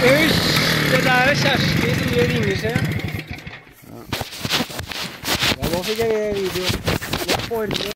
Hysj! Det der er Kjersti som gjør vingersjø. Ja, nå fikk jeg video.